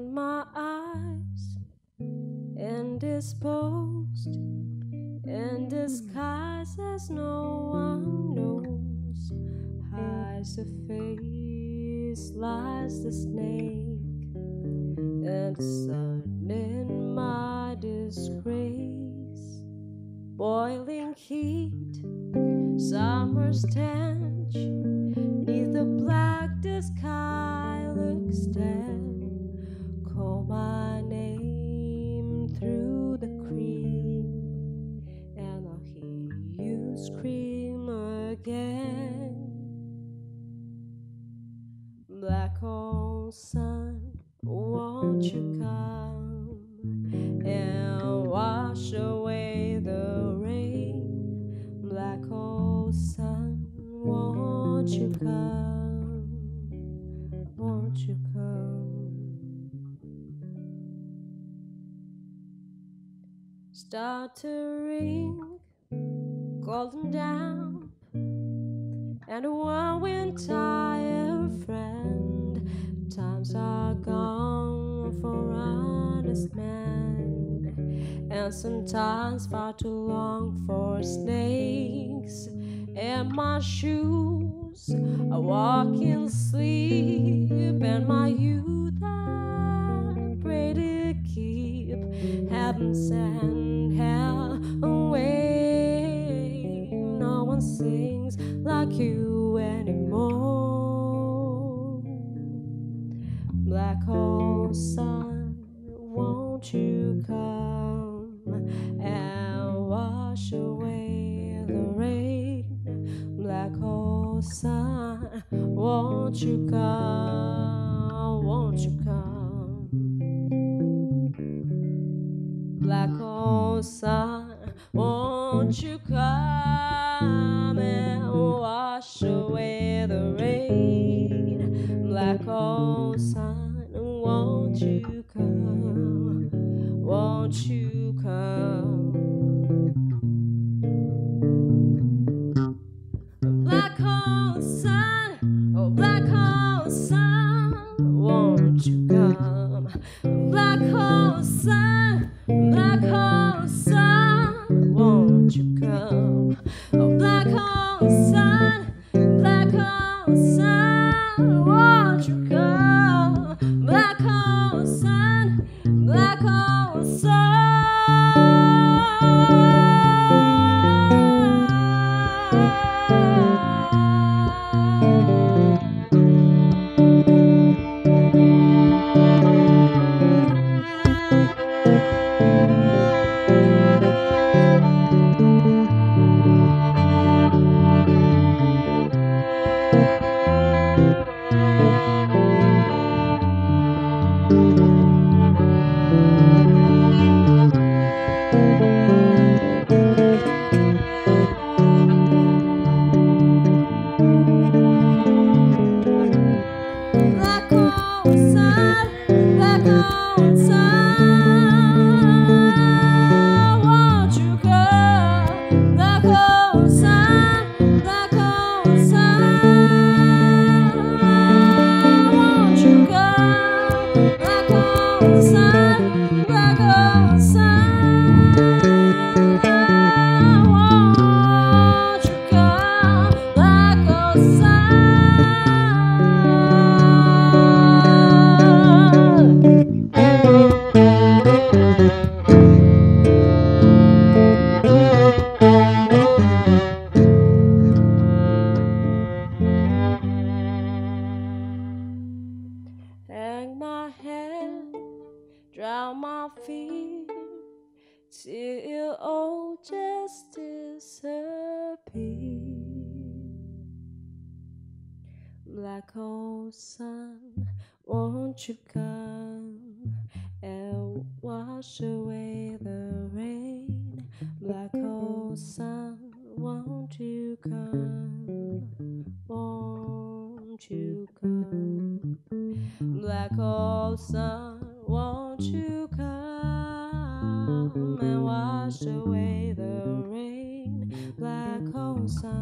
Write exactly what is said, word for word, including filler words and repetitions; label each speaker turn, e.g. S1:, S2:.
S1: Find my eyes indisposed in disguise as no one knows. Hides the face, lies the snake, and the sun in my disgrace. Boiling heat, summer stench, neath the black the sky looks dead. Call my name through the cream, and I'll hear you scream again. Black hole sun, won't you come and wash away the rain? Black hole sun, won't you come? Won't you come? Start to ring, golden down, and one wind tired friend. Times are gone for honest men, and sometimes far too long for snakes. And my shoes are walking sleep, and my youth I pray to keep heaven send hell away. No one sings like you anymore. Black hole sun, won't you come and wash away the rain? Black hole sun, won't you come? Won't you come? Black hole sun, won't you come and wash away the rain? Black hole sun, won't you come? Won't you come? Black hole sun, oh black hole sun, won't you come? Black hole sun, black hole sun, won't you come? Oh black hole sun, black hole sun, won't you come? Black hole sun, black hole sun. Hang my head, drown my feet, till all just disappear. Black hole sun, won't you come and wash away the rain? Black hole sun, won't you come? Won't you come? Black hole sun, won't you come and wash away the rain? Black hole sun.